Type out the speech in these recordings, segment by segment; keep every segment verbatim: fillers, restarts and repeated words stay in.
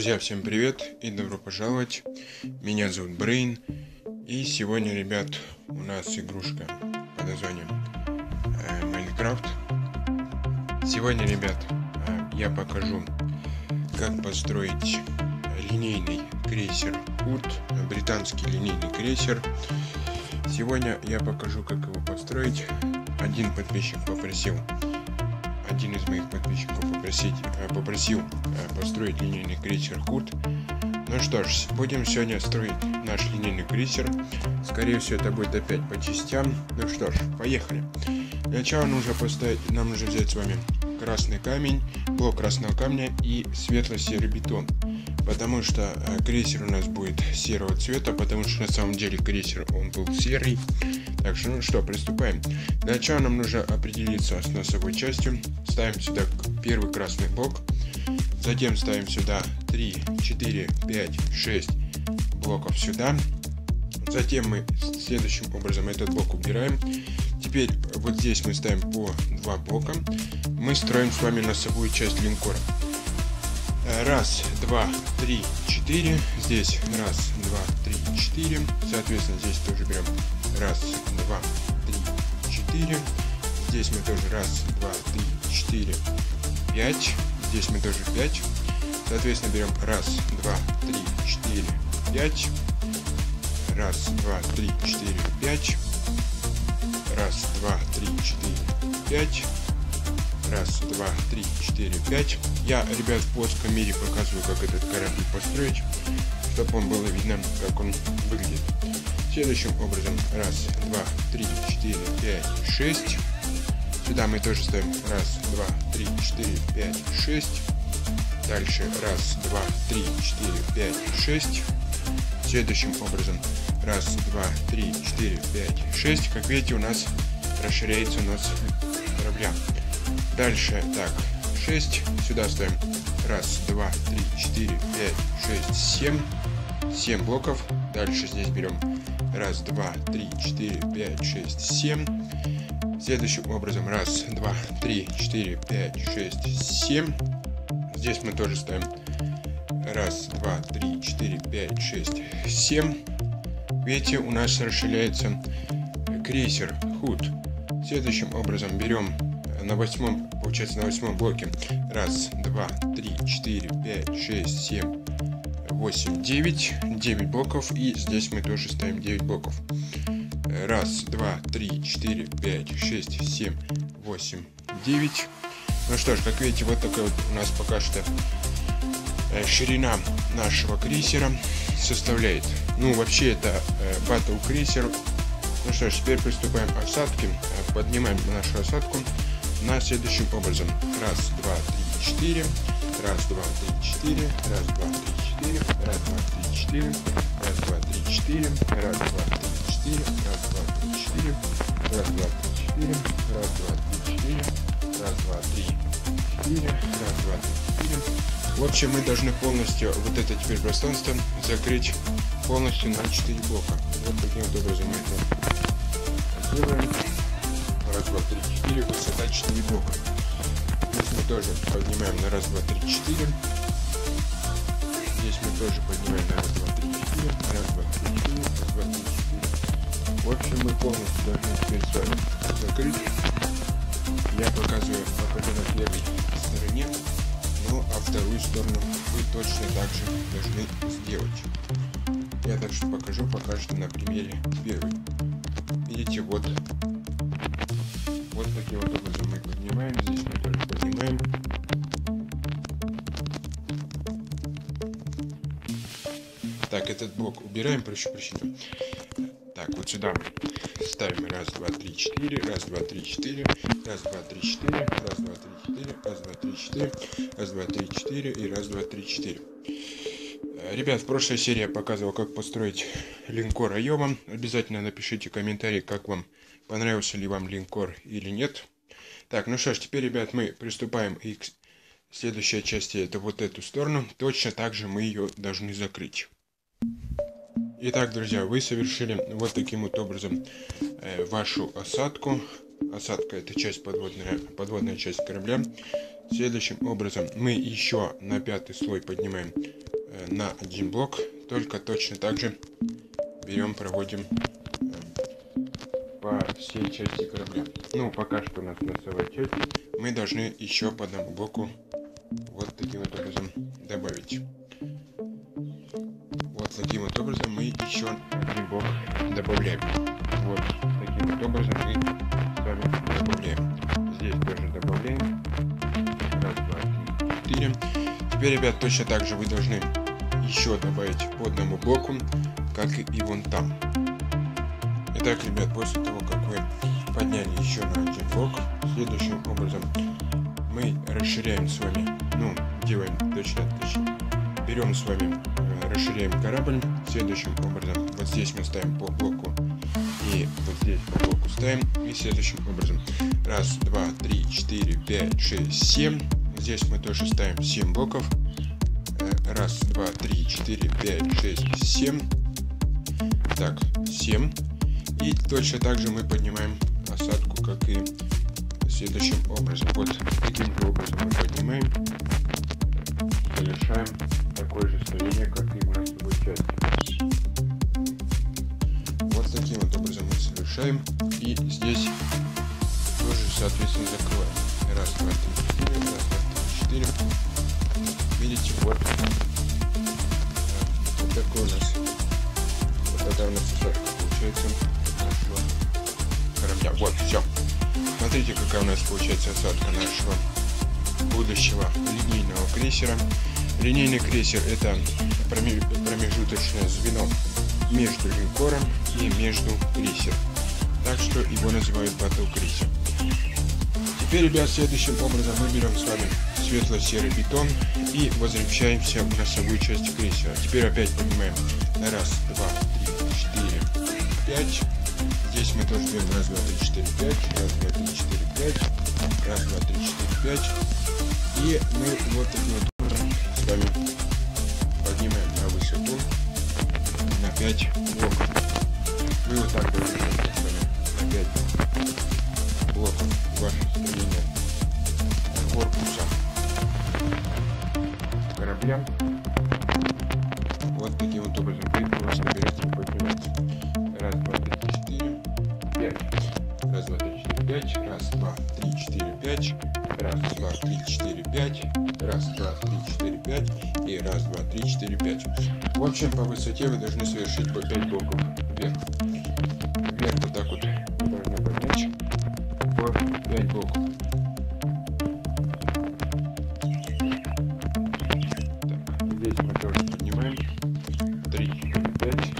Друзья, всем привет и добро пожаловать. Меня зовут Брейн. И сегодня, ребят, у нас игрушка под названием э, Майнкрафт. Сегодня, ребят, э, я покажу, как построить линейный крейсер Худ, британский линейный крейсер. Сегодня я покажу, как его построить. Один подписчик попросил Один из моих подписчиков попросить, попросил построить линейный крейсер Худ. Ну что ж, будем сегодня строить наш линейный крейсер. Скорее всего, это будет опять по частям. Ну что ж, поехали. Для начала нужно поставить, нам нужно взять с вами красный камень, блок красного камня и светло-серый бетон. Потому что крейсер у нас будет серого цвета, потому что на самом деле крейсер он был серый. Так что, ну что, приступаем. Для начала нам нужно определиться с носовой частью. Ставим сюда первый красный блок. Затем ставим сюда три, четыре, пять, шесть блоков сюда. Затем мы следующим образом этот блок убираем. Теперь вот здесь мы ставим по два блока. Мы строим с вами носовую часть линкора. Раз, два, три, четыре. Здесь раз, два, три, четыре. Соответственно, здесь тоже берем раз, два, три, четыре. Здесь мы тоже раз, два, три, четыре, пять. Здесь мы тоже пять. Соответственно, берем раз, два, три, четыре, пять. Раз, два, три, четыре, пять. Раз, два, три, четыре, пять. Раз, два, три, четыре, пять. Я, ребят, в плоском мире показываю, как этот корабль построить, чтобы вам было видно, как он выглядит. Следующим образом. Раз, два, три, четыре, пять, шесть. Сюда мы тоже ставим раз, два, три, четыре, пять, шесть. Дальше раз, два, три, четыре, пять, шесть. Следующим образом. Раз, два, три, четыре, пять, шесть. Как видите, у нас расширяется нос корабля. Дальше, так, шесть. Сюда ставим раз, два, три, четыре, пять, шесть, семь. семь блоков. Дальше здесь берем раз, два, три, четыре, пять, шесть, семь. Следующим образом. Раз, два, три, четыре, пять, шесть, семь. Здесь мы тоже ставим раз, два, три, четыре, пять, шесть, семь. Видите, у нас расширяется крейсер Худ. Следующим образом берем на восьмом, получается на восьмом блоке. Раз, два, три, четыре, пять, шесть, семь, восемь, девять. девять блоков. И здесь мы тоже ставим девять блоков. Раз, два, три, четыре, пять, шесть, семь, восемь, девять. Ну что ж, как видите, вот такая вот у нас пока что ширина нашего крейсера составляет. Ну, вообще это батл крейсер. Ну что ж, теперь приступаем к осадке. Поднимаем нашу осадку на следующим образом. Раз, два, три, четыре. Раз, два, три, четыре. Раз, два, три, четыре. Раз, два, три, четыре. Раз, два, три, четыре. Раз, два, три, четыре. Раз, два, три, четыре. Раз, два, три, четыре. Раз, два, три, четыре. Раз, два, три, четыре. Раз, два, три, четыре. В общем, мы должны полностью вот это теперь пространство закрыть полностью на четыре блока. Вот таким вот образом мы это делаем. Раз, два, три, четыре. Высота четыре блока. Здесь мы тоже поднимаем на раз, два, три, четыре. Здесь мы тоже поднимаем на раз, два, три, четыре. Раз, два, три, четыре. Раз, два, три, четыре. В общем, мы полностью должны теперь с вами закрыть. Я показываю, покажу на первой стороне. Ну, а вторую сторону вы точно так же должны сделать. Я также покажу пока что на примере первой. Видите, вот. Вот таким вот образом мы поднимаем. Здесь мы тоже поднимаем. Так, этот блок убираем, прошу прощения. Так, вот сюда ставим раз, два, три, четыре. Раз, два, три, четыре. Раз, два, три, четыре. Раз, два, три, четыре. Раз, два, три, четыре. Раз, два, три, четыре. И раз, два, три, четыре. Ребят, в прошлой серии я показывал, как построить линкор Айова. Обязательно напишите комментарий, как вам, понравился ли вам линкор или нет. Так, ну что ж, теперь, ребят, мы приступаем и к следующей части, это вот эту сторону. Точно так же мы ее должны закрыть. Итак, друзья, вы совершили вот таким вот образом э, вашу осадку. Осадка — это часть подводная, подводная часть корабля. Следующим образом мы еще на пятый слой поднимаем э, на один блок, только точно так же берем, проводим э, по всей части корабля. Ну, пока что у нас носовая часть. Мы должны еще по одному блоку вот таким вот образом добавить. Вот таким вот образом мы еще один блок добавляем. Вот таким вот образом мы с вами добавляем. Здесь тоже добавляем. Раз, два, три, четыре. Теперь, ребят, точно так же вы должны еще добавить по одному блоку, как и вон там. Итак, ребят, после того, как вы подняли еще на один блок, следующим образом мы расширяем с вами, ну, делаем точно, точно, берем с вами, расширяем корабль. Следующим образом, вот здесь мы ставим по блоку, и вот здесь по блоку ставим, и следующим образом, раз, два, три, четыре, пять, шесть, семь, здесь мы тоже ставим семь блоков, раз, два, три, четыре, пять, шесть, семь, так, семь, и точно так же мы поднимаем осадку, как и следующим образом. Вот таким же образом мы поднимаем, совершаем такое же строение, как и в носовой части. Вот таким вот образом мы совершаем, и здесь тоже, соответственно, закрываем. Раз, два, три, четыре, раз, два, три, четыре. Видите, вот, вот такой у нас, вот такая у нас осадка получается нашего корабля. Вот, все. Смотрите, какая у нас получается осадка нашего будущего линейного крейсера. Линейный крейсер — это промежуточное звено между линкором и между крейсером. Так что его называют батл крейсер. Теперь, ребят, следующим образом мы берем с вами светло-серый бетон и возвращаемся в носовую часть крейсера. Теперь опять поднимаем на раз, два, три, четыре, пять. Здесь мы тоже берем раз, два, три, четыре, пять, раз, два, три, четыре, пять, раз, два, три, четыре, пять. И мы вот таким вот образом с вами поднимаем на высоту на пять блоков. Мы вот так вот с вами на пять блоков ваше строение корпуса корабля. Вот таким вот образом вы просто берете и поднимаете. Раз, два, три, четыре, пять. Раз, два, три, четыре, пять. Раз, два, три, четыре, пять. Раз, два, три, четыре, пять. Раз, два, три, четыре, пять. И раз, два, три, четыре, пять. В общем, по высоте вы должны совершить по пять блоков вверх. Вверх вот так вот вы должны поднять по пять блоков. Так, здесь мы тоже поднимаем три, четыре, пять.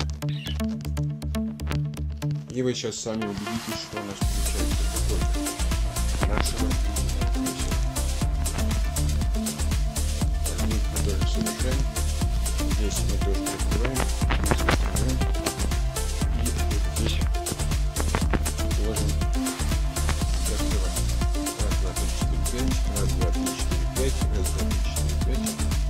И вы сейчас сами убедитесь, что у нас получается такое нашего крейсера. Здесь мы тоже совершаем. Здесь мы тоже закрываем. Здесь закрываем. И здесь тоже закрываем. Раз, два, три, четыре, пять. Раз, два, три, четыре, пять. Раз, два, три, четыре, пять.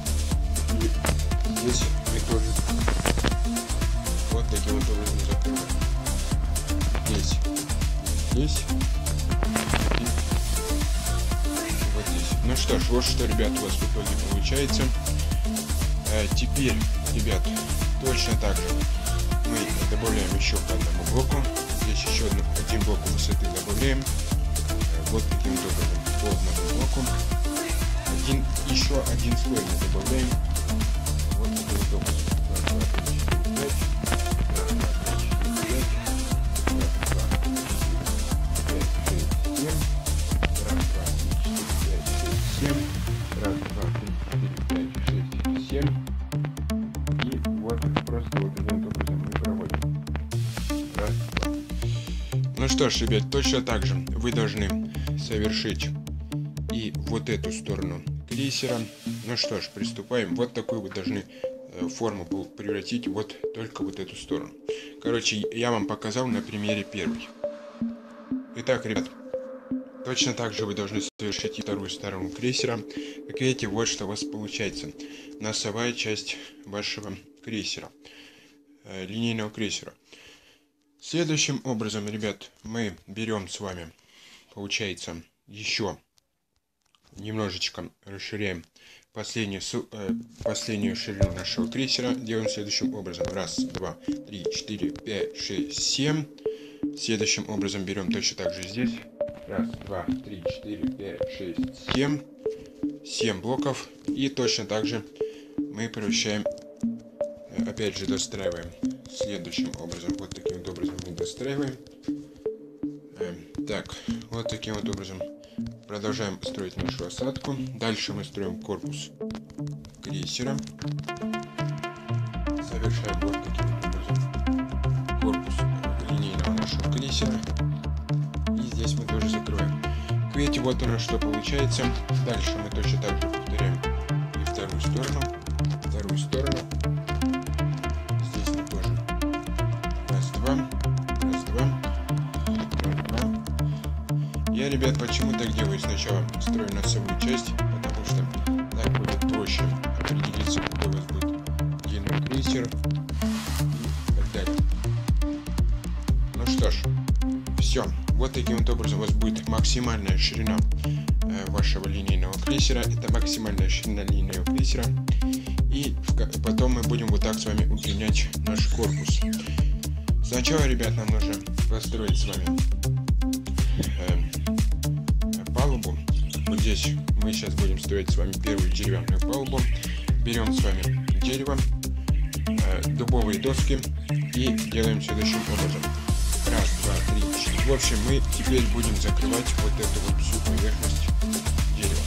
И здесь мы тоже вот таким вот образом закрываем. Здесь, здесь и вот здесь. Ну что ж, вот что, ребят, у вас в итоге получается. А теперь, ребят, точно так же мы добавляем еще по одному блоку. Здесь еще одну, один блок высоты добавляем. Вот таким образом по одному блоку. Один, еще один слой мы добавляем. Вот таким вот образом. Раз, два, три, четыре, пять. Раз, два, три, четыре, пять. Раз, два, три, четыре, пять, шесть, семь. И вот просто вот таким образом мы проводим. Раз, два. Ну что ж, ребят, точно так же вы должны совершить и вот эту сторону крейсера. Ну что ж, приступаем. Вот такую вы должны форму превратить, вот только вот эту сторону. Короче, я вам показал на примере первой. Итак, ребят, точно так же вы должны совершить и вторую сторону крейсера. Как видите, вот что у вас получается. Носовая часть вашего крейсера, э, линейного крейсера. Следующим образом, ребят, мы берем с вами, получается, еще немножечко расширяем последнюю, э, последнюю ширину нашего крейсера делаем следующим образом. Раз, два, три, четыре, пять, шесть, семь. Следующим образом берем точно так же здесь. Раз, два, три, четыре, пять, шесть, семь. семь блоков. И точно так же мы превращаем, опять же достраиваем следующим образом. Вот таким вот образом мы достраиваем. Так, вот таким вот образом продолжаем строить нашу осадку. Дальше мы строим корпус крейсера. Совершаем вот таким вот образом корпус линейного нашего крейсера. И здесь мы тоже закрываем. Видите, вот у нас что получается. Дальше мы точно так же повторяем и вторую сторону. Вторую сторону. Здесь мы тоже. Раз, два. Раз, два. Я, ребят, почему так делаю? Сначала строю носовую часть, потому что так будет проще определиться, какой у вас будет длинный крейсер и так далее. Ну что ж, все. Вот таким вот образом у вас будет максимальная ширина э, вашего линейного крейсера. Это максимальная ширина линейного крейсера. И в, потом мы будем вот так с вами удлинять наш корпус. Сначала, ребят, нам нужно построить с вами э, палубу. Вот здесь мы сейчас будем строить с вами первую деревянную палубу. Берем с вами дерево, э, дубовые доски и делаем следующим образом. Раз, два, три, четыре. В общем, мы теперь будем закрывать вот эту вот всю поверхность дерева.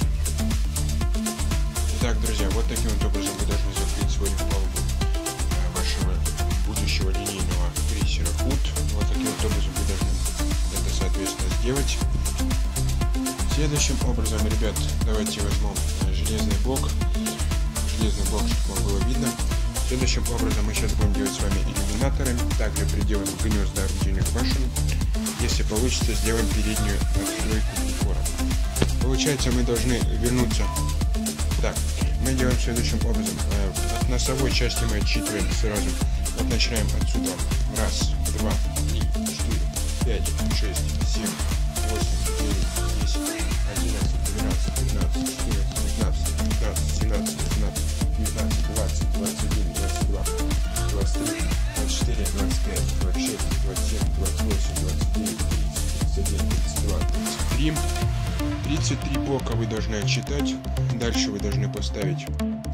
Итак, друзья, вот таким вот образом вы должны закрыть свою палубу э, вашего будущего линейного крейсера Худ. Вот таким вот образом вы должны это, соответственно, сделать. Следующим образом, ребят, давайте возьмем железный блок. Железный блок, чтобы вам было видно. Следующим образом мы сейчас будем делать с вами иллюминаторы. Также приделаем гнезда орудийных башен. Если получится, сделаем переднюю надстройку упора. Получается, мы должны вернуться. Так, мы делаем следующим образом. От носовой части мы отсчитываем сразу. Вот начинаем отсюда. Раз, два, три, четыре, пять, шесть, семь, восемь, девять, десять, одиннадцать, двенадцать, тринадцать, четырнадцать, пятнадцать, пятнадцать, семнадцать, восемнадцать, девятнадцать, двадцать, двадцать один, двадцать два, двадцать три, двадцать четыре, двадцать пять, двадцать шесть, двадцать семь, двадцать восемь, двадцать девять, тридцать, тридцать один, тридцать два, тридцать три. тридцать три блока вы должны отсчитать. Дальше вы должны поставить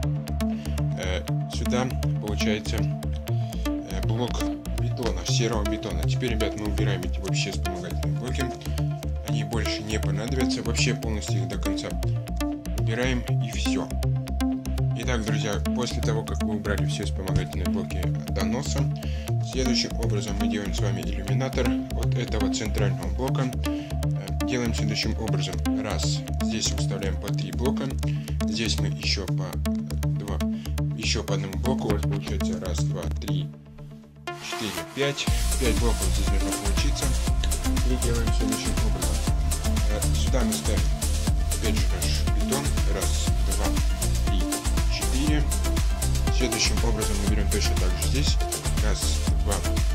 э, сюда, получается, э, блок бетона, серого бетона. Теперь, ребят, мы убираем эти вообще вспомогательные блоки. Они больше не понадобятся. Вообще полностью их до конца убираем и все. Итак, друзья, после того, как вы убрали все вспомогательные блоки до носа, следующим образом мы делаем с вами иллюминатор от этого центрального блока. Делаем следующим образом. Раз. Здесь выставляем по три блока. Здесь мы еще по два. Еще по одному блоку. У вас получается раз, два, три, четыре, пять. Пять блоков здесь должно получиться. И делаем следующим образом. Сюда мы ставим опять же наш бетон. Раз, два, три, четыре. Следующим образом мы берем точно так же здесь. Раз, два,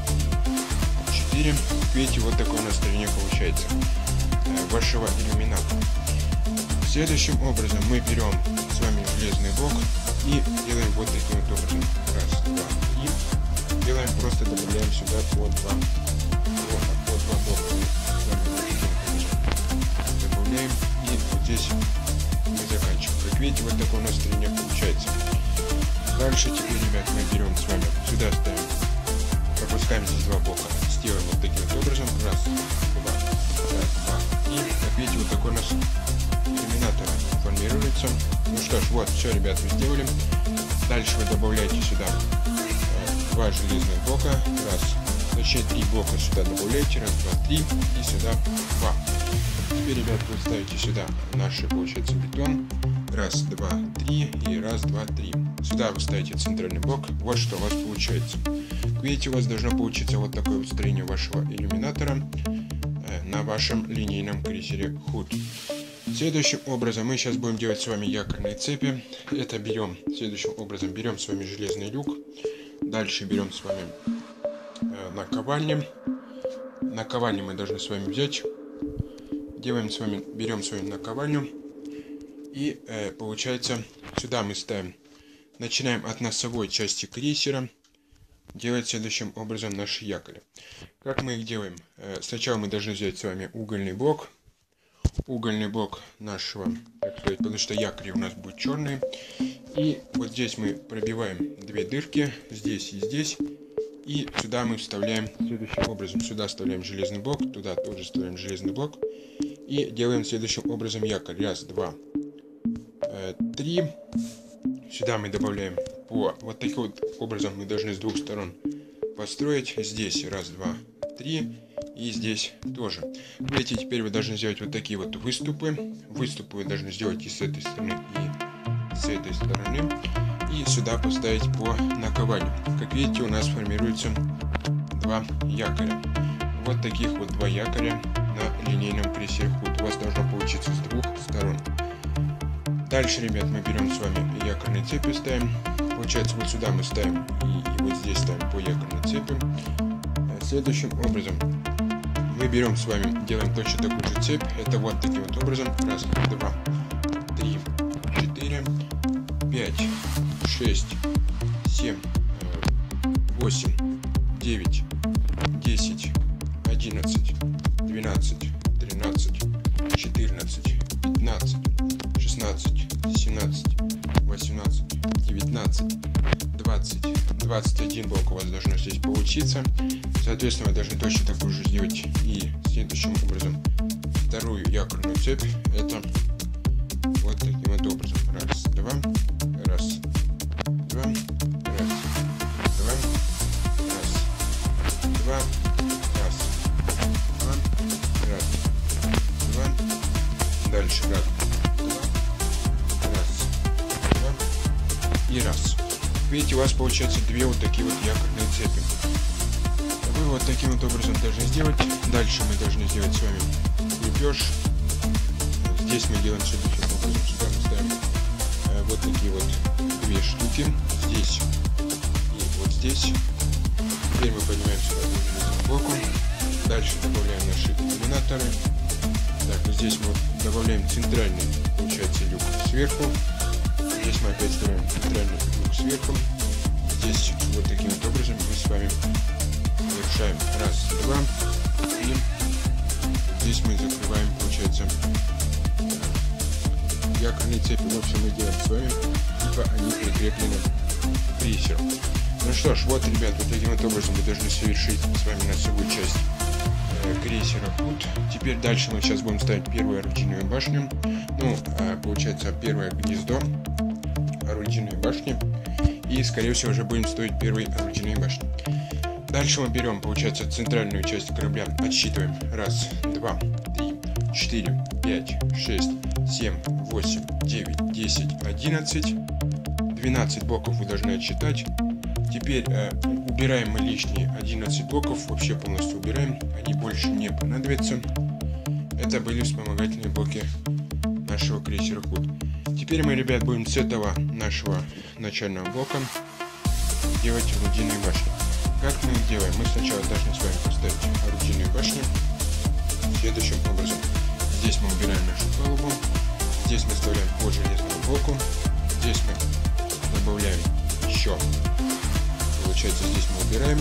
четыре. Видите, вот такое у нас стороне получается вашего иллюминатора. Следующим образом мы берем с вами железный блок и делаем вот таким вот образом. Раз, два, три. Делаем, просто добавляем сюда по два, по, по два блока. С вами добавляем и вот здесь мы заканчиваем. Как видите, вот такой у нас стороне получается. Дальше теперь, ребят, мы берем с вами сюда ставим, пропускаем здесь два блока, сделаем вот таким вот образом. Раз, два, раз, два. И, как видите, вот такой у нас иллюминатор формируется. Ну что ж, вот, все, ребят, мы сделали. Дальше вы добавляете сюда э, два железных блока. Раз, точнее, три блока сюда добавляете. Раз, два, три. И сюда два. Теперь, ребят, вы ставите сюда наш, получается, бетон. Раз, два, три. И раз, два, три. Сюда вы ставите центральный блок. Вот что у вас получается. Видите, у вас должно получиться вот такое вот строение вашего иллюминатора на вашем линейном крейсере Худ. Следующим образом мы сейчас будем делать с вами якорные цепи. Это берем, следующим образом берем с вами железный люк. Дальше берем с вами э, наковальни. Наковальни мы должны с вами взять. Делаем с вами, берем с вами наковальню. И э, получается сюда мы ставим, начинаем от носовой части крейсера делать следующим образом наши якори. Как мы их делаем? Сначала мы должны взять с вами угольный блок. Угольный блок нашего, так сказать, потому что якори у нас будут черные. И вот здесь мы пробиваем две дырки, здесь и здесь. И сюда мы вставляем следующим образом. Сюда вставляем железный блок, туда тоже вставляем железный блок. И делаем следующим образом якорь. Раз, два, э, три. Сюда мы добавляем по вот таким вот образом мы должны с двух сторон построить. Здесь раз, два, три. И здесь тоже. Видите, теперь вы должны сделать вот такие вот выступы. Выступы вы должны сделать и с этой стороны, и с этой стороны. И сюда поставить по накованию. Как видите, у нас формируется два якоря. Вот таких вот два якоря на линейном крейсере Hood. У вас должно получиться с двух сторон. Дальше, ребят, мы берем с вами якорные цепи, ставим. Получается, вот сюда мы ставим и, и вот здесь ставим по якорной цепи. Следующим образом мы берем с вами, делаем точно такую же цепь. Это вот таким вот образом. Раз, два, три, четыре, пять, шесть, семь, восемь, девять, десять, одиннадцать, двенадцать, тринадцать, четырнадцать, пятнадцать, шестнадцать, семнадцать, восемнадцать, девятнадцать, двадцать, двадцать один блок у вас должно здесь получиться. Соответственно, вы должны точно такую же сделать и следующим образом вторую якорную цепь. Это вот таким вот образом. Раз, два, раз, два, раз, два, раз, два, раз, два, раз, два, дальше раз, два, раз, два и раз. Видите, у вас получается две вот такие вот якорные цепи. Вы вот таким вот образом должны сделать. Дальше мы должны сделать с вами крепеж. Здесь мы делаем следующим образом. Сюда мы ставим э, вот такие вот две штуки. Здесь и вот здесь. Теперь мы поднимаем сюда железным блоком. Дальше добавляем наши иллюминаторы. Так, вот здесь мы добавляем центральный, получается, люк сверху. Здесь мы опять ставим центральный люк сверху. Здесь вот таким вот образом мы с вами завершаем. Раз, два, и здесь мы закрываем, получается, якорные цепи. В общем, мы делаем с вами, типа они прикреплены к крейсеру. Ну что ж, вот, ребят, вот таким вот образом мы должны совершить с вами носовую часть э, крейсера Hood. Теперь дальше мы сейчас будем ставить первую орудийную башню. Ну, э, получается, первое гнездо орудийной башни. И, скорее всего, уже будем строить первые орудийные башни. Дальше мы берем, получается, центральную часть корабля, отсчитываем. Раз, два, три, четыре, пять, шесть, семь, восемь, девять, десять, одиннадцать. двенадцать блоков вы должны отсчитать. Теперь э, убираем мы лишние одиннадцать блоков, вообще полностью убираем. Они больше не понадобятся. Это были вспомогательные блоки нашего крейсера Hood. Теперь мы, ребят, будем с этого нашего начального блока делать орудийные башни. Как мы их делаем? Мы сначала должны с вами поставить орудийную башню следующим образом. Здесь мы убираем нашу палубу. Здесь мы вставляем по железному блоку. Здесь мы добавляем еще. Получается, здесь мы убираем.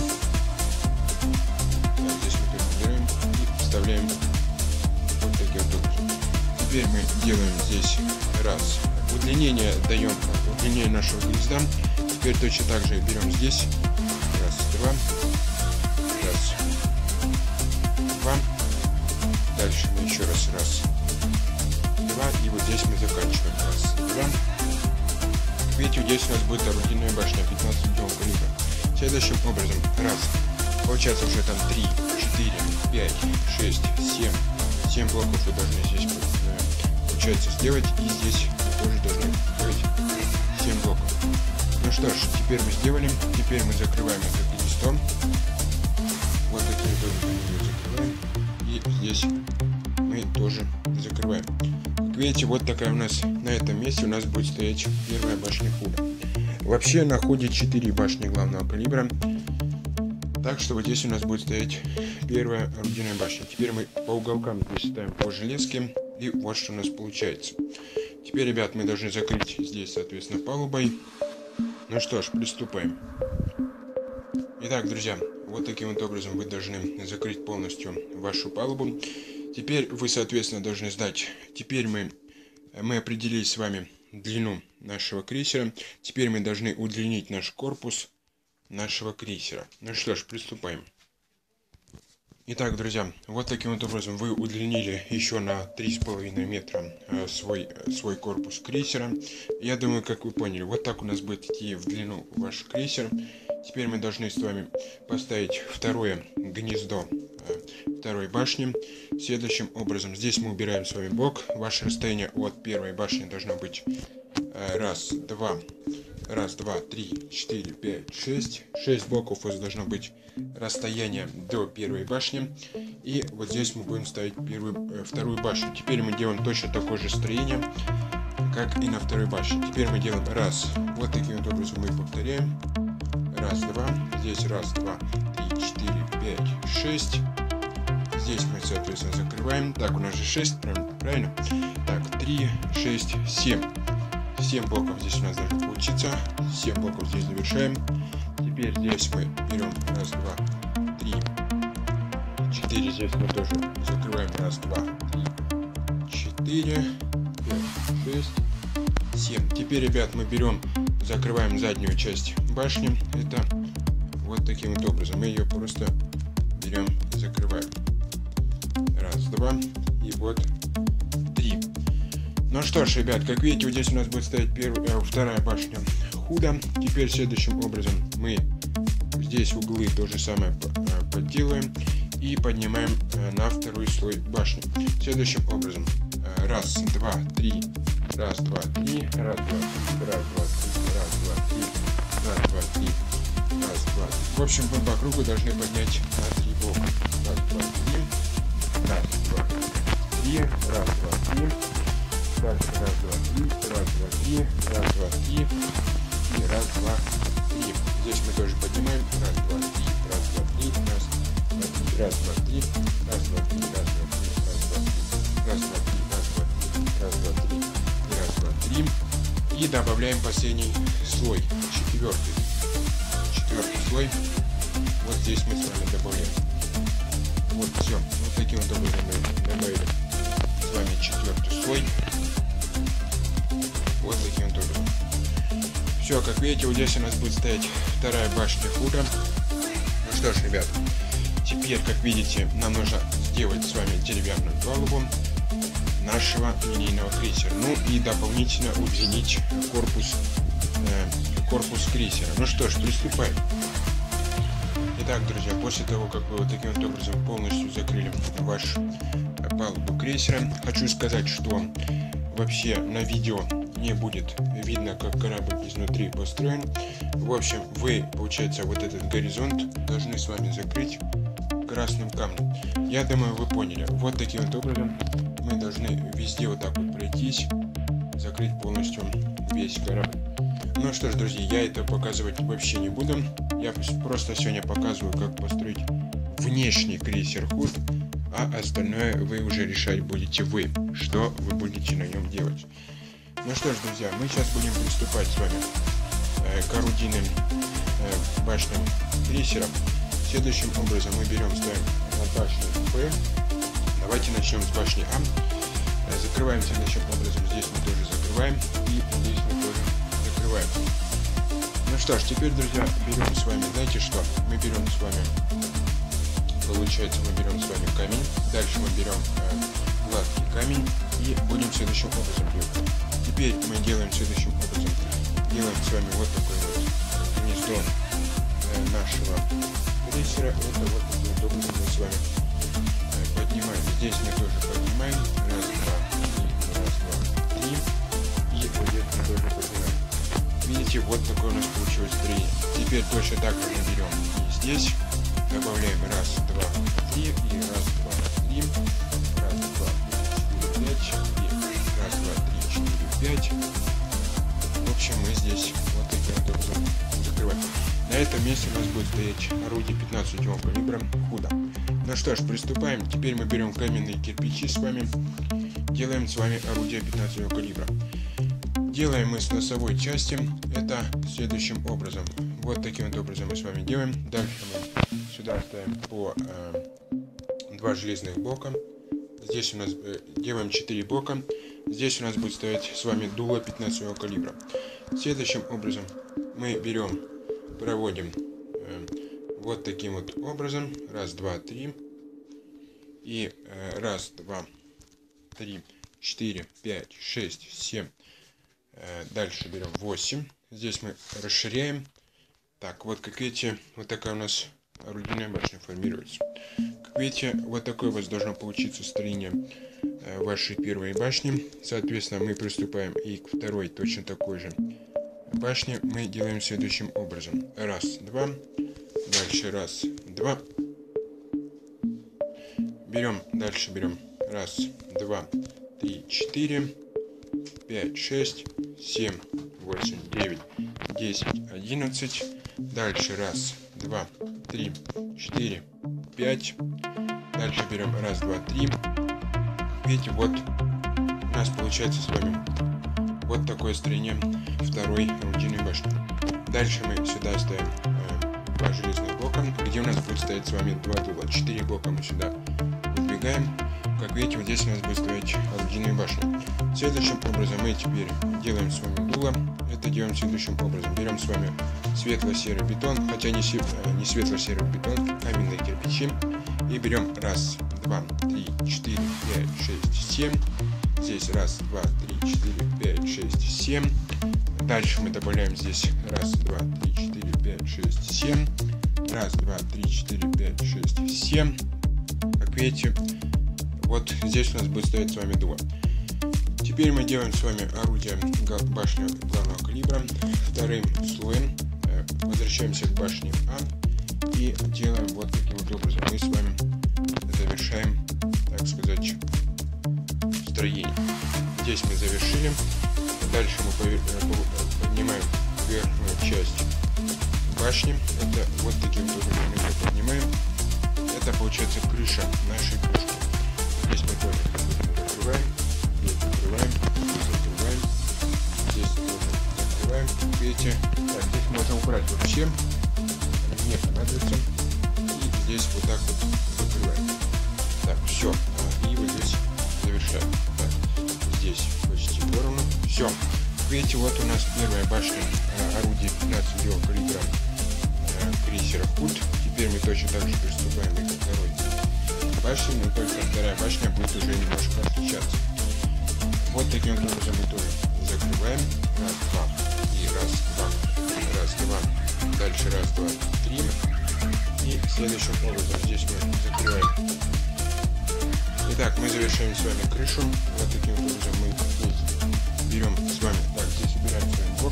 Так, здесь мы тоже убираем и вставляем вот таким вот образом. Теперь мы делаем здесь раз. Удлинение даем удлинение нашего гнезда. Теперь точно так же берем здесь. Раз, два, раз, два. Дальше мы еще раз, раз, два. И вот здесь мы заканчиваем. Раз, два. Видите, здесь у нас будет орудийная башня пятнадцать дюймов калибра. Следующим образом. Раз. Получается уже там три, четыре, пять, шесть, семь. семь блоков вы должны здесь, получается, сделать. И здесь вы тоже должны сделать семь блоков. Ну что ж, теперь мы сделали. Теперь мы закрываем это гнездо. Вот таким образом мы закрываем. И здесь мы тоже закрываем. Как видите, вот такая у нас на этом месте у нас будет стоять первая башня Худа. Вообще на Худе четыре башни главного калибра. Так что вот здесь у нас будет стоять первая орудийная башня. Теперь мы по уголкам здесь ставим по железке. И вот что у нас получается. Теперь, ребят, мы должны закрыть здесь, соответственно, палубой. Ну что ж, приступаем. Итак, друзья, вот таким вот образом вы должны закрыть полностью вашу палубу. Теперь вы, соответственно, должны сдать. Теперь мы, мы определили с вами длину нашего крейсера. Теперь мы должны удлинить наш корпус нашего крейсера. Ну что ж, приступаем. Итак, друзья, вот таким вот образом вы удлинили еще на три с половиной метра свой, свой корпус крейсера. Я думаю, как вы поняли, вот так у нас будет идти в длину ваш крейсер. Теперь мы должны с вами поставить второе гнездо второй башни. Следующим образом, здесь мы убираем с вами блок. Ваше расстояние от первой башни должно быть раз, два, раз, два, три, четыре, пять, шесть. Шесть блоков у вас должно быть расстояние до первой башни. И вот здесь мы будем ставить первую, вторую башню. Теперь мы делаем точно такое же строение, как и на второй башне. Теперь мы делаем раз. Вот таким вот образом мы повторяем. Раз, два. Здесь раз, два, три, четыре, пять, шесть. Здесь мы, соответственно, закрываем. Так, у нас же шесть, правильно? Так, три, шесть, семь. семь блоков здесь у нас должно получиться. семь блоков здесь завершаем. Теперь здесь мы берем раз, два, три, четыре. Здесь мы тоже закрываем. Раз, два, три, четыре, пять, шесть, семь. Теперь, ребят, мы берем, закрываем заднюю часть башни. Это вот таким вот образом. Мы ее просто берем и закрываем. Раз, два. И вот три. Ну что ж, ребят, как видите, вот здесь у нас будет стоять первая, э, вторая башня худо. Теперь следующим образом мы здесь углы то же самое э, подделаем и поднимаем э, на второй слой башни. Следующим образом э, раз, два, три, раз, два, три, раз, два, три, раз, два, три, раз, два, три, раз, два, три, раз, два, три. В общем, мы по кругу должны поднять на три блока. Раз, два, три, раз, два, три, раз, два, три. Раз, раз, два, три, раз, два, три, раз, два, три, и раз, два, три. Здесь мы тоже поднимаем. Раз, два, три, раз, два, три, раз, два, три, раз, два, три, раз, два, три, раз, два, три, раз, два, три, раз, два, три, раз, два, три, раз, два, три. И добавляем последний слой, четвертый. Четвертый слой. Вот здесь мы с вами добавляем. Вот все. Вот таким вот образом мы добавили с вами четвертый слой. Вот таким вот образом. Все, как видите, вот здесь у нас будет стоять вторая башня худа. Ну что ж, ребят, теперь, как видите, нам нужно сделать с вами деревянную палубу нашего линейного крейсера. Ну и дополнительно удлинить корпус, э, корпус крейсера. Ну что ж, приступаем. Итак, друзья, после того, как вы вот таким вот образом полностью закрыли ваш палубу крейсера, хочу сказать, что вообще на видео не будет видно, как корабль изнутри построен. В общем, вы, получается, вот этот горизонт должны с вами закрыть красным камнем. Я думаю, вы поняли. Вот таким вот образом мы должны везде вот так вот пройтись, закрыть полностью весь корабль. Ну что ж, друзья, я это показывать вообще не буду. Я просто сегодня показываю, как построить внешний крейсер Худ, а остальное вы уже решать будете вы, что вы будете на нем делать. Ну что ж, друзья, мы сейчас будем приступать с вами э, к орудийным э, башням крейсера. Следующим образом мы берем, ставим на башню Б. Давайте начнем с башни А. Э, закрываем следующим образом. Здесь мы тоже закрываем. И здесь мы тоже закрываем. Ну что ж, теперь, друзья, берем с вами, знаете что? Мы берем с вами, получается, мы берем с вами камень. Дальше мы берем э, гладкий камень и будем следующим образом делать. Теперь мы делаем следующим образом. Делаем с вами вот такой вот гнездо э, нашего крейсера. Это вот таким вот образом мы с вами э, поднимаем. Здесь мы тоже поднимаем. Раз, два, три, раз, два, три. И вот здесь мы тоже поднимаем. Видите, вот такое у нас получилось строение. Теперь точно так же мы берем и здесь. Добавляем раз, два, три. И раз, два, три. Раз, два, три, четыре, пять. И раз, два, три, четыре, пять. В общем, мы здесь вот таким вот образом закрываем. На этом месте у нас будет стоять орудие пятнадцать дюймов калибра Худа. Ну что ж, приступаем. Теперь мы берем каменные кирпичи с вами. Делаем с вами орудие пятнадцатого калибра. Делаем мы с носовой части это следующим образом. Вот таким вот образом мы с вами делаем. Дальше мы сюда ставим по э, два железных блока. Здесь у нас э, делаем четыре блока. Здесь у нас будет стоять с вами дуло пятнадцатого калибра. Следующим образом мы берем, проводим э, вот таким вот образом. Раз, два, три. И э, раз, два, три, четыре, пять, шесть, семь. Дальше берем восемь. Здесь мы расширяем. Так, вот как видите, вот такая у нас орудийная башня формируется. Как видите, вот такое у вас должно получиться строение вашей первой башни. Соответственно, мы приступаем и к второй точно такой же башне. Мы делаем следующим образом. Раз, два. Дальше раз, два. Берем, дальше берем. Раз, два, три, четыре. пять, шесть, семь, восемь, девять, десять, одиннадцать. Дальше раз, два, три, четыре, пять. Дальше берем раз, два, три. Видите, вот у нас получается с вами вот такое строение второй орудийной башни. Дальше мы сюда ставим э, два железных блока, где у нас будет стоять с вами два дула. четыре блока мы сюда выдвигаем. Как видите, вот здесь у нас будет стоять орудийная башня. Следующим образом мы теперь делаем с вами дуло. Это делаем следующим образом. Берем с вами светло-серый бетон, хотя не, не светло-серый бетон, каменные кирпичи. И берем раз, два, три, четыре, пять, шесть, семь. Здесь раз, два, три, четыре, пять, шесть, семь. Дальше мы добавляем здесь раз, два, три, четыре, пять, шесть, семь. Раз, два, три, четыре, пять, шесть, семь. Как видите, вот здесь у нас будет стоять с вами дуло. Теперь мы делаем с вами орудие башни главного калибра. Вторым слоем возвращаемся к башне А и делаем вот таким вот образом. Мы с вами завершаем, так сказать, строение. Здесь мы завершили. Дальше мы поднимаем верхнюю часть башни. Это вот таким вот образом мы это поднимаем. Это получается крыша нашей крышки. Здесь мы тоже закрываем, здесь закрываем, закрываем, здесь тоже закрываем. Видите, так, здесь можно убрать вообще, не понадобится. И здесь вот так вот закрываем. Так, все. И вот здесь завершаем. Так, здесь почти поровну. Все. Видите, вот у нас первая башня орудия пятнадцатого калибра крейсера Худ. Теперь мы точно так же приступаем и ко второй башне, но только вторая башня будет уже немножко отличаться. Вот таким образом мы тоже закрываем. Раз, два. И раз, два. Раз, два. Дальше раз, два, три. И следующим образом здесь мы закрываем. Итак, мы завершаем с вами крышу. Вот таким образом мы здесь берем с вами. Так, здесь убираем с вами блок.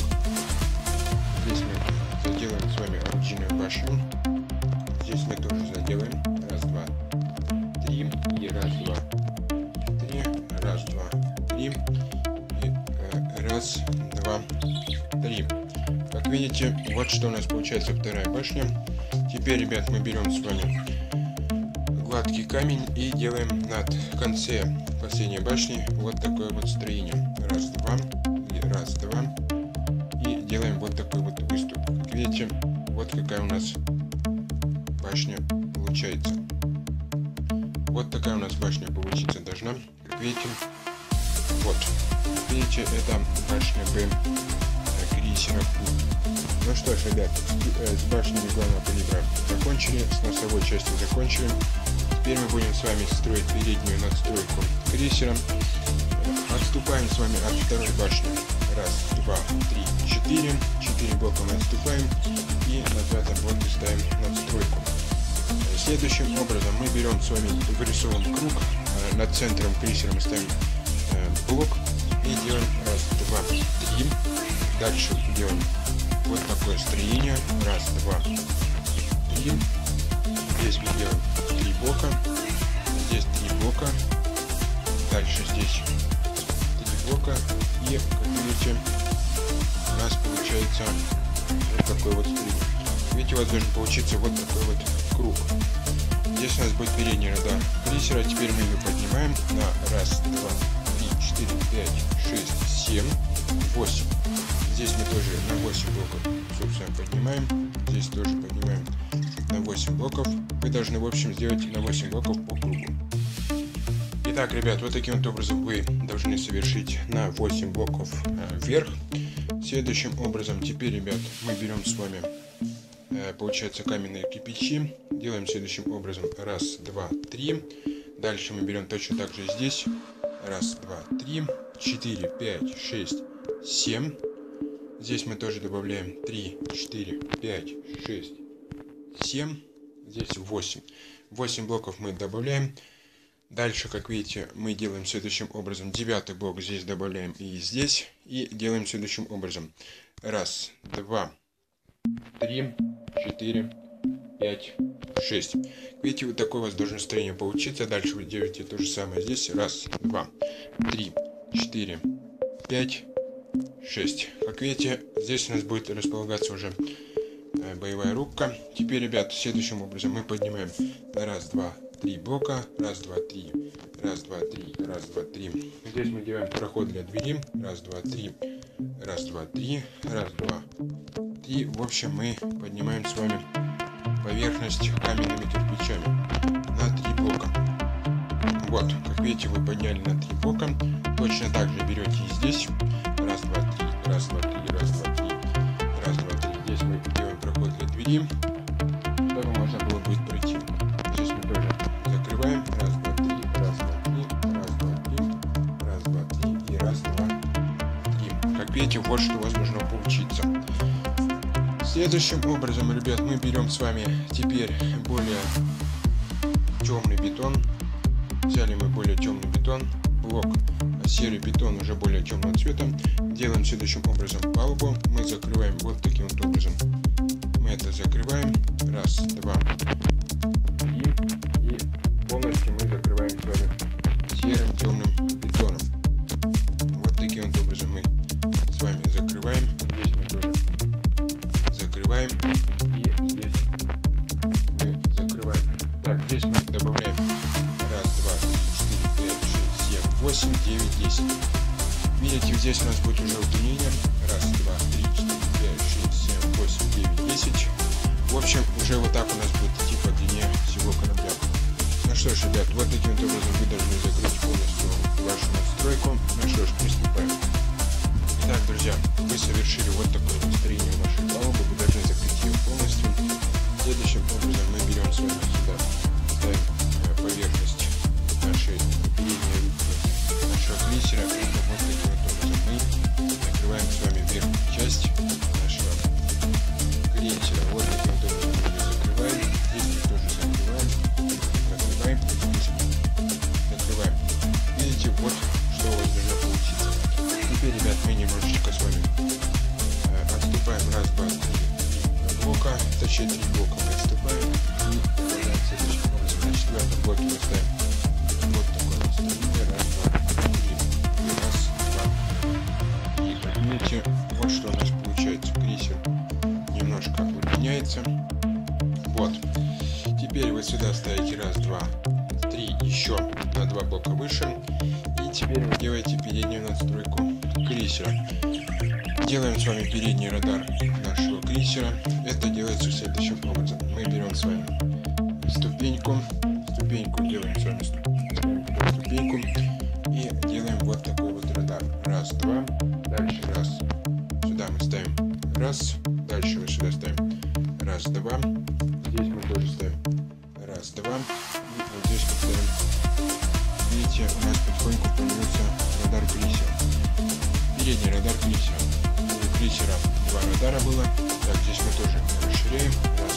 Здесь мы заделаем с вами орудийную башню. Здесь мы тоже заделаем. Раз, два, три. И раз, два, три. Раз, два, три. И э, раз, два, три. Как видите, вот что у нас получается вторая башня. Теперь, ребят, мы берем с вами гладкий камень и делаем над конце последней башни вот такое вот строение. Раз, два. И раз, два. И делаем вот такой вот выступ. Как видите, вот какая у нас башня получается. Вот такая у нас башня получиться должна. Как видите, вот. Как видите, это башня Б крейсера Худ. Ну что ж, ребят, с башней главного калибра закончили, с носовой частью закончили. Теперь мы будем с вами строить переднюю надстройку крейсера. Отступаем с вами от второй башни. Раз, два, три, четыре. Четыре блока мы отступаем и на пятом блоке ставим надстройку. Следующим образом мы берем с вами, вырисовываем круг. Над центром крейсера мы ставим блок и делаем раз, два, три. Дальше делаем вот такое строение. Раз, два, три. Здесь мы делаем три блока. Здесь три блока. Дальше здесь три блока. И, как видите, у нас получается вот такой вот строение. Видите, у вас должен получиться вот такой вот круг. здесь у нас будет передний радар крейсера. Теперь мы его поднимаем на раз, два, три, четыре, пять, шесть, семь, восемь. Здесь мы тоже на восемь блоков, собственно, поднимаем. Здесь тоже поднимаем на восемь блоков. Вы должны, в общем, сделать на восемь блоков по кругу. Итак, ребят, вот таким вот образом вы должны совершить на восемь блоков э, вверх. Следующим образом, теперь, ребят, мы берем с вами, э, получается, каменные кирпичи. Делаем следующим образом. Раз, два, три. Дальше мы берем точно так же здесь. Раз, два, три, четыре, пять, шесть, семь. Здесь мы тоже добавляем три, четыре, пять, шесть, семь. Здесь восемь. восемь блоков мы добавляем. Дальше, как видите, мы делаем следующим образом. Девятый блок здесь добавляем и здесь. И делаем следующим образом. Раз, два, три, четыре, пять, шесть. Видите, вот такое у вас должно строение получиться. Дальше вы делаете то же самое здесь. Раз, два, три, четыре, пять, шесть. Как видите, здесь у нас будет располагаться уже э, боевая рубка. Теперь, ребят, следующим образом мы поднимаем на раз, два, три блока. Раз, два, три. Раз, два, три. Раз, два, три. Здесь мы делаем проход для двери. Раз, два, три. Раз, два, три. Раз, два, три. В общем, мы поднимаем с вами поверхность каменными кирпичами на три блока. Вот, как видите, вы подняли на три блока. Точно так же берете и здесь. Раз, два, три. Раз, два, три. Раз, два, три. Раз, два, три. Здесь мы делаем проход для двери, чтобы можно было будет пройти. Здесь мы тоже закрываем. Раз, два, три. Раз, два, три. Раз, два, три. Раз, два, три. И раз, два, три. Как видите, вот что у вас должно получиться. Следующим образом, ребят, мы берем с вами теперь более темный бетон. Взяли мы более темный бетон. Блок серый бетон уже более темного цвета. Делаем следующим образом палубу. Мы закрываем вот таким вот образом. Мы это закрываем. Раз, два, три. И полностью мы закрываем с вами серым темным бетоном. Вот таким вот образом мы с вами закрываем. Здесь мы тоже закрываем. И здесь мы закрываем. Так, здесь мы добавляем раз, два, три, четыре, пять, шесть, семь, восемь, девять, десять. Видите, здесь у нас будет уже удлинение. Раз, два, три, четыре, пять, шесть, семь, восемь, девять, десять. В общем, уже вот так у нас будет идти по длине всего корабля. Ну что ж, ребят, вот таким вот образом вы должны закрыть полностью вашу настройку. Ну что ж, приступаем. Итак, друзья, вы совершили вот такое настроение вашей палубы. Вы должны закрыть ее полностью. Следующим образом мы берем с вами сюда, ставим поверхность нашей передней рубки нашего крейсера. И вот таким вот образом мы закрываем с вами верхнюю часть нашего крейсера. Вот таким вот образом мы ее закрываем. Здесь мы тоже закрываем. Закрываем. Здесь закрываем. Видите, вот что у вас должно получиться. Теперь, ребят, мы немножечко с вами отступаем. Раз, два, три блока. Точнее, три блока мы отступаем. И добавляем следующим образом. На четвертом блоке мы ставим вот такое настроение. Раз, два, три. И раз, два. И как видите, вот что у нас получается. Крейсер немножко удлиняется. Вот. Теперь вы сюда ставите раз, два, три, еще на два блока выше. И теперь вы делаете переднюю настройку крейсера. Делаем с вами передний радар нашего крейсера. Это делается следующим образом. Мы берем с вами ступеньку. Ступеньку делаем с вами ступеньку. И делаем вот такой вот радар. Раз, два. Дальше раз. Сюда мы ставим раз. Дальше мы сюда ставим раз, два. Здесь мы тоже ставим раз, два. И вот здесь мы ставим. Видите, у нас потихоньку появился радар крейсера. Передний радар крейсера. У крейсера два радара было. Так, здесь мы тоже расширяем. Раз.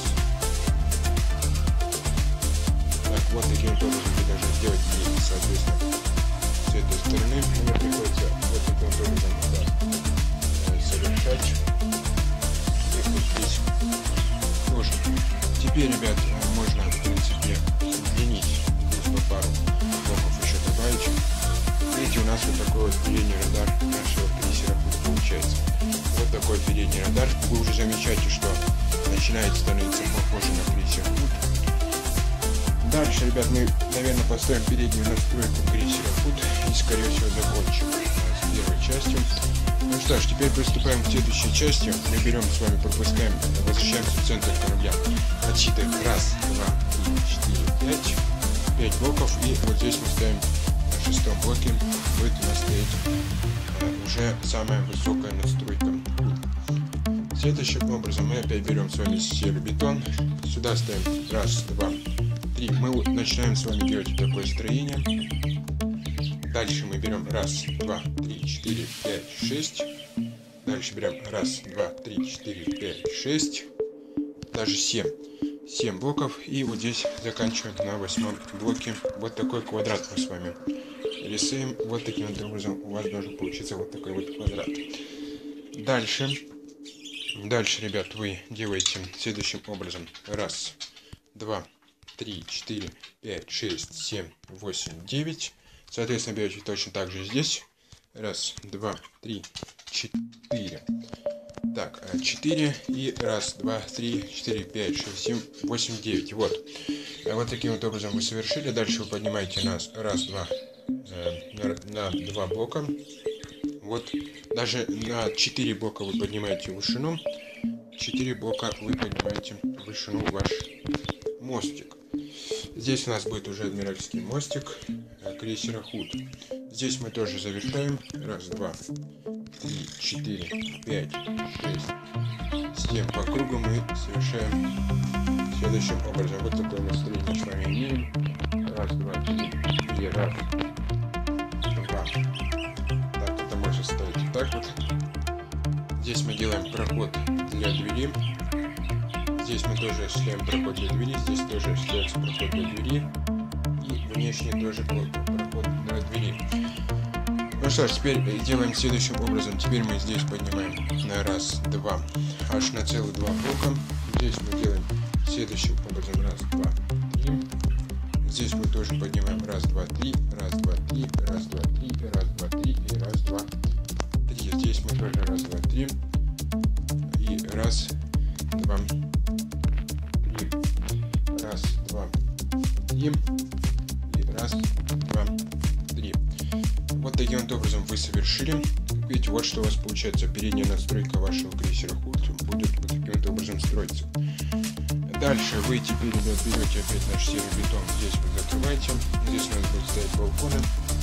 Так, вот таким вот образом мы должны сделать и, соответственно, с этой стороны мне приходится вот таким вот образом да, совершать. И вот здесь тоже. Теперь, ребят, можно, в принципе, удлинить здесь по пару блоков еще добавить. Видите, у нас вот такой вот передний радар нашего крейсера получается. Вот такой передний радар. Вы уже замечаете, что начинает становиться похоже на крейсер. Дальше, ребят, мы, наверное, поставим переднюю настройку крейсера Hood и, скорее всего, закончим с первой частью. Ну что ж, теперь приступаем к следующей части. Мы берем с вами, пропускаем, возвращаемся в центр корабля. Отсчитываем раз, два, три, четыре, пять. Пять блоков. И вот здесь мы ставим на шестом блоке. Будет у нас стоять уже самая высокая настройка. Следующим образом мы опять берем с вами серый бетон. Сюда ставим раз, два, три. Мы начинаем с вами делать такое строение. Дальше мы берем раз, два, три, четыре, пять, шесть. Дальше берем раз, два, три, четыре, пять, шесть. Даже семь. семь блоков. И вот здесь заканчиваем на восьмом блоке. Вот такой квадрат мы с вами рисуем. Вот таким вот образом у вас должен получиться вот такой вот квадрат. Дальше. Дальше, ребят, вы делаете следующим образом. Раз, два, три, четыре, пять, шесть, семь, восемь, девять. Соответственно, берете точно так же здесь. Раз, два, три, четыре. Так, четыре. И раз, два, три, четыре, пять, шесть, семь, восемь, девять. Вот. Вот таким вот образом вы совершили. Дальше вы поднимаете нас раз, два, э, на, на два блока. Вот. Даже на четыре блока вы поднимаете вышину. четыре блока вы поднимаете вышину ваш мостик. Здесь у нас будет уже адмиральский мостик крейсера Hood. Здесь мы тоже завершаем. Раз, два, три, четыре, пять, шесть, семь. По кругу мы совершаем следующим образом. Вот такое настроение с вами имеем. Раз, два, три, три, раз, два. Так, это можно ставить вот так вот. Здесь мы делаем проход для двери. Здесь мы тоже осуществляем проход для двери. Здесь тоже осуществляется проход для двери. И внешне тоже проход для двери. Ну что ж, теперь делаем следующим образом. Теперь мы здесь поднимаем на раз, два, аж на целых два блока. Здесь мы делаем следующим образом. Раз, два, три. Здесь мы тоже поднимаем раз, два, три, раз, два, три, раз, два, три, раз, два, три и раз, два, три. Здесь мы тоже раз, два, три и раз, два, три, раз, два, три и раз, два, три. Вот таким вот образом вы совершили. Как видите, вот что у вас получается. Передняя настройка вашего крейсера Hood будет вот таким вот образом строиться. Дальше вы теперь, ребят, берете опять наш серый бетон. Здесь вы закрываете. Здесь у нас будут стоять балконы.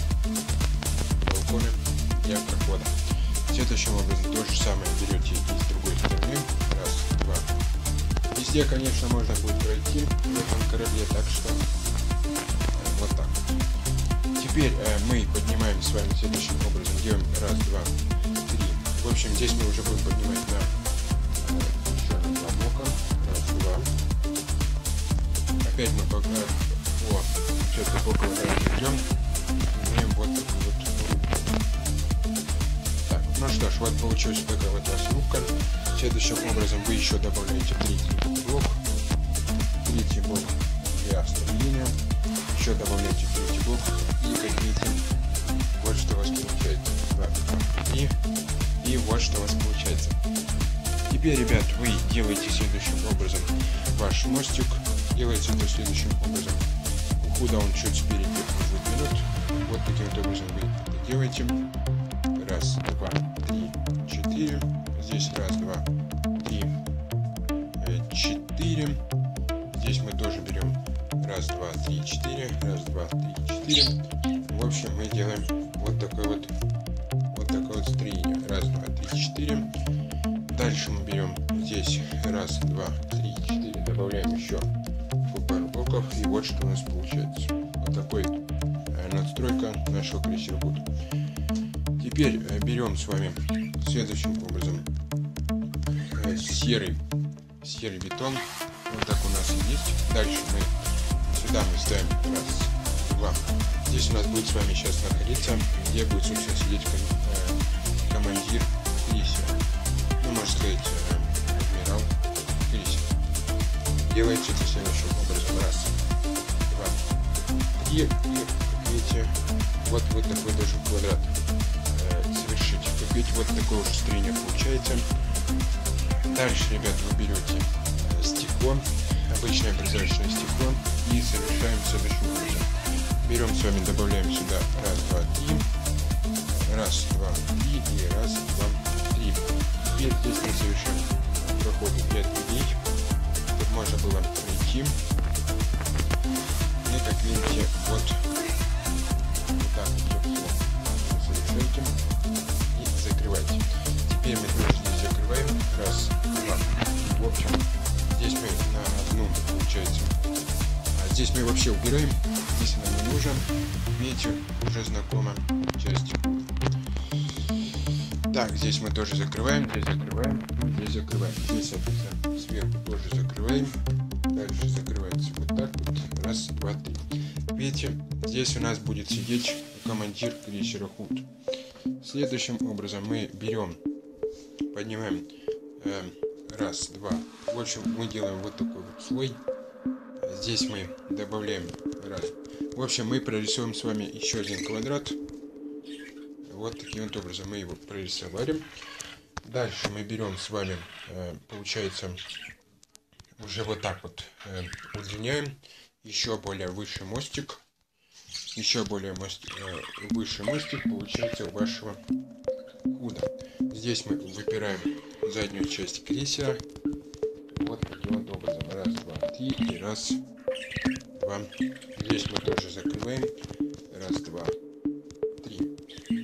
Балконы для прохода. Следующим образом то же самое берете и с другой стороны. Раз, два. Везде, конечно, можно будет пройти в этом корабле, так что э, вот так. Теперь э, мы поднимаем с вами следующим образом. Делаем раз, два, три. В общем, здесь мы уже будем поднимать на э, еще на два блока. Раз, два. Опять мы пока о, что-то около идем. Имеем вот такой вот руку. Так, ну что ж, вот получилась такая вот у нас рубка. Следующим образом вы еще добавляете третий блок. Третий блок для строения. Еще добавляете третий блок. И как видите, вот что у вас получается. два, три. И вот что у вас получается. Теперь, ребят, вы делаете следующим образом ваш мостик. Делается это следующим образом. Куда он чуть спереди выдвинут. Вот таким вот образом вы это делаете. Раз, два, три, четыре. Здесь раз, два, три, четыре. Здесь мы тоже берем раз, два, три, четыре. Раз, два, три, четыре. В общем, мы делаем вот такой вот вот такое вот строение. Раз, два, три, четыре. Дальше мы берем здесь раз, два, три, четыре. Добавляем еще пару блоков. И вот что у нас получается. Вот такой э, надстройка нашего крейсера Hood. Теперь э, берем с вами следующим образом э, серый, серый бетон. Вот так у нас и есть. Дальше мы сюда мы ставим раз, два. Здесь у нас будет с вами сейчас находиться, где будет, собственно, сидеть ком э, командир крейсера. Ну, можно сказать, э, адмирал крейсера. Делается это следующим образом. Раз, два, три. И, как видите, вот, вот такой даже квадрат э, совершить. Как видите, вот такое уже строение получается. Дальше, ребят, вы берете э, стекло, обычное прозрачное стекло. и совершаем следующим образом. Берем с вами, добавляем сюда раз, два, три. Раз, два, три и раз, два, три. Теперь здесь мы совершаем проходы пять дверей. Тут можно было пройти. И как видите, вот, вот так вот совершаете и закрываете. Теперь мы тоже здесь закрываем. Раз, два. В общем, здесь мы на одну, получается. А здесь мы вообще убираем. Здесь нам не нужен. Видите, уже знакомая часть. Так, здесь мы тоже закрываем, здесь закрываем, здесь закрываем. Здесь, соответственно, сверху тоже закрываем. Дальше закрывается вот так вот. Раз, два, три. Видите, здесь у нас будет сидеть командир крейсера Худ. Следующим образом мы берем, поднимаем э, раз, два. В общем, мы делаем вот такой вот слой. Здесь мы добавляем раз. В общем, мы прорисуем с вами еще один квадрат. Вот таким вот образом мы его прорисовали. Дальше мы берем с вами, э, получается, уже вот так вот э, удлиняем. Еще более выше мостик. Еще более мостик, э, выше мостик получается у вашего Худа. Здесь мы выпираем заднюю часть крейсера. Вот таким вот образом. Раз, два, три и раз, два. Здесь мы тоже закрываем. Раз, два, три.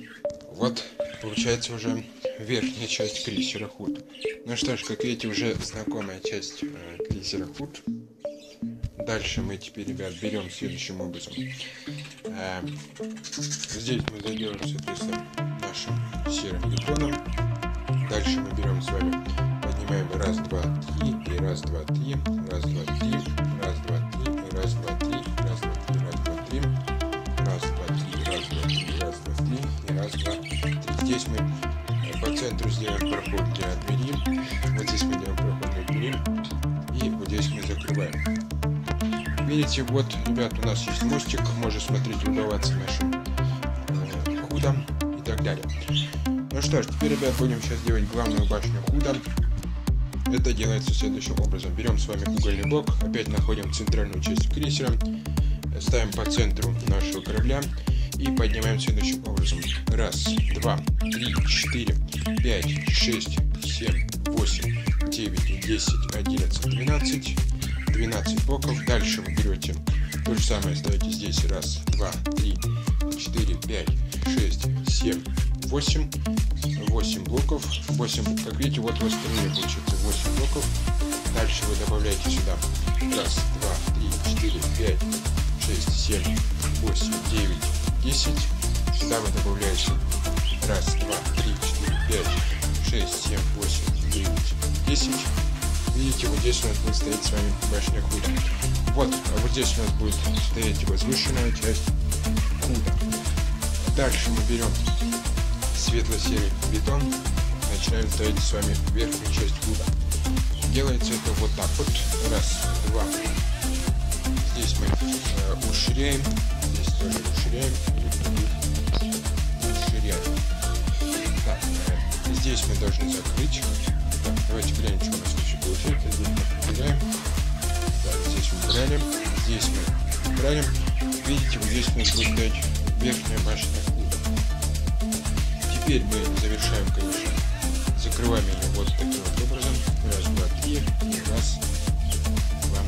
Вот получается уже верхняя часть крейсера Худ. Ну что ж, как видите, уже знакомая часть э, крейсера Худ. Дальше мы теперь, ребят, берем следующим образом. Э, здесь мы заделаем, соответственно, нашим серым бетоном. Дальше мы берем с вами, поднимаем раз, два, три, и раз, два, три, раз, два, три, раз, два, три, и раз, два, три, раз, два, три, раз, два, три, раз, два, три, раз, два, три, раз, два, три, и раз, два, три. Здесь мы по центру сделаем проход для двери. Вот здесь мы делаем проход для двери. И вот здесь мы закрываем. Видите, вот, ребят, у нас есть мостик. Можно смотреть, любоваться нашим э, Худом и так далее. Ну что ж, теперь, ребят, будем сейчас делать главную башню Худа. Это делается следующим образом. Берем с вами угольный блок, опять находим центральную часть крейсера, ставим по центру нашего корабля и поднимаем следующим образом. Раз, два, три, четыре, пять, шесть, семь, восемь, девять, десять, одиннадцать, двенадцать. двенадцать блоков. Дальше вы берете то же самое, ставите здесь. Раз, два, три, четыре, пять, шесть, семь, восемь. восемь блоков. восемь, как видите, вот в остальные получится восемь блоков. Дальше вы добавляете сюда. Раз, два, три, четыре, пять, шесть, семь, восемь, девять, десять. Сюда вы добавляете. Раз, два, три, четыре, пять, шесть, семь, восемь, девять, десять. Видите, вот здесь у нас будет стоять с вами башня Худа. Вот, а вот здесь у нас будет стоять возвышенная часть Худа. Дальше мы берем светло-серый бетон, начинаем ставить с вами верхнюю часть Худа. Делается это вот так вот. Раз, два. Здесь мы э, уширяем, здесь тоже уширяем и уширяем. Так, э, здесь мы должны закрыть. Так, давайте глянем, что у нас еще получается. Здесь мы убираем. Так, здесь убираем. Здесь мы убираем. Видите, вот здесь у нас будет стоять верхняя башня Худа. Теперь мы завершаем, конечно, закрываем ее вот таким вот образом. Раз, два, три. И раз, два,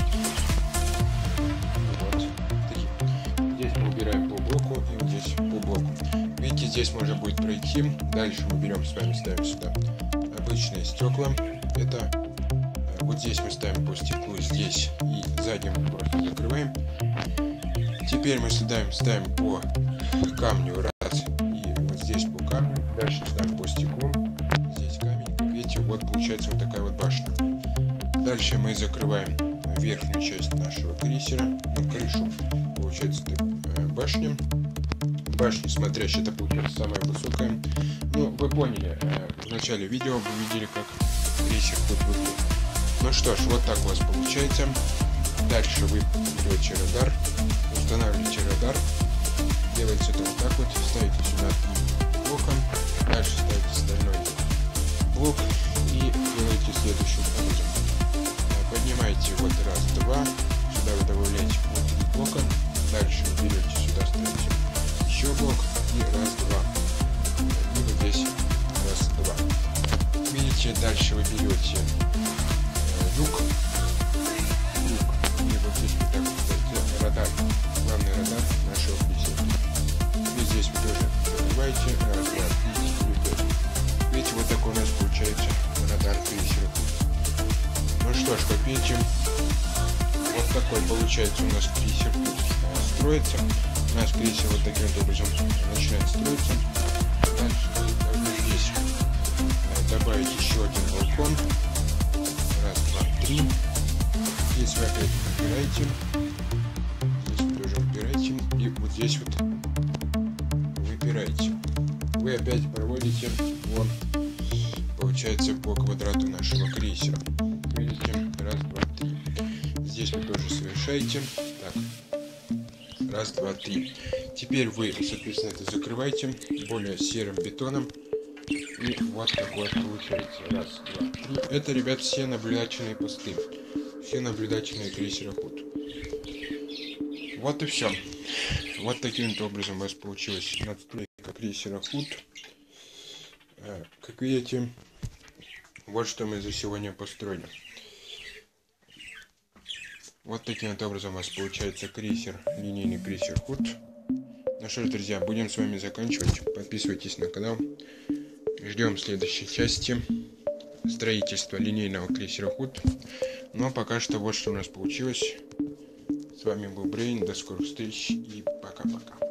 вот, три. Здесь мы убираем по блоку и вот здесь по блоку. Видите, здесь можно будет пройти. Дальше мы берем с вами, ставим сюда обычные стекла. Это вот здесь мы ставим по стеклу, здесь и сзади мы просто закрываем. Теперь мы сюда ставим по камню раз и вот здесь по камню. Дальше ставим по стеклу. Здесь камень. Как видите, вот получается вот такая вот башня. Дальше мы закрываем верхнюю часть нашего крейсера, ну, крышу. Получается так, башня. Башня смотрящая, это получается самая высокая. Ну, вы поняли, в начале видео вы видели, как крейсер Худ выглядит. Ну что ж, вот так у вас получается. Дальше вы берете радар, устанавливаете радар. Делаете это вот так вот, ставите сюда блоком. Дальше ставите стальной блок и делаете следующим образом. Поднимаете вот раз, два, сюда вы добавляете по три блока. Дальше вы берете сюда, ставите еще блок и раз, два. И вот здесь раз, два. Видите, дальше вы берете э, люк. Люк. И вот здесь вот так ставите радар. Главный радар нашего крейсера. И здесь вы тоже закрываете. Раз, два, три, четыре. Видите, вот такой у нас получается радар крейсера. Ну что ж, как видите, вот такой получается у нас крейсер строится. У нас крейсер вот таким вот образом начинает строиться. Дальше вы должны здесь добавить еще один балкон. Раз, два, три. Здесь вы опять выбираете. Здесь вы тоже выбираете. И вот здесь вот выбираете. Вы опять проводите вот, получается, по квадрату нашего крейсера. Видите? Раз, два, три. Здесь вы тоже совершаете. Так. Раз, два, три. Теперь вы, соответственно, это закрываете более серым бетоном. И вот такой вот получается. Раз, два, три. Это, ребят, все наблюдательные посты. Все наблюдательные крейсера Худ. Вот и все. Вот таким вот образом у вас получилась надстройка крейсера Худ. Как видите, вот что мы за сегодня построили. Вот таким вот образом у вас получается крейсер, линейный крейсер Худ. Ну что ж, друзья, будем с вами заканчивать. Подписывайтесь на канал. Ждем следующей части строительства линейного крейсера Худ. Ну а пока что вот что у нас получилось. С вами был Брейн. До скорых встреч и пока-пока.